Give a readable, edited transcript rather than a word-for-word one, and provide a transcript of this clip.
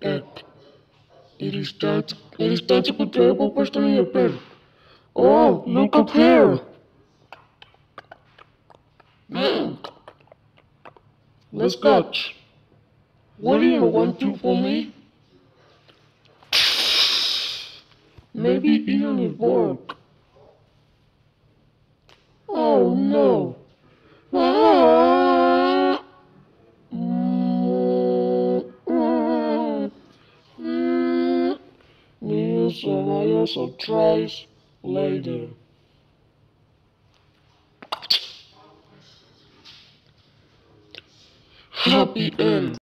Ed. It is time to put the apple person in your bed. Oh, look up here. Man. Let's catch. What do you want to for me? Maybe it only work. Oh no. News and I also tries later. Happy end.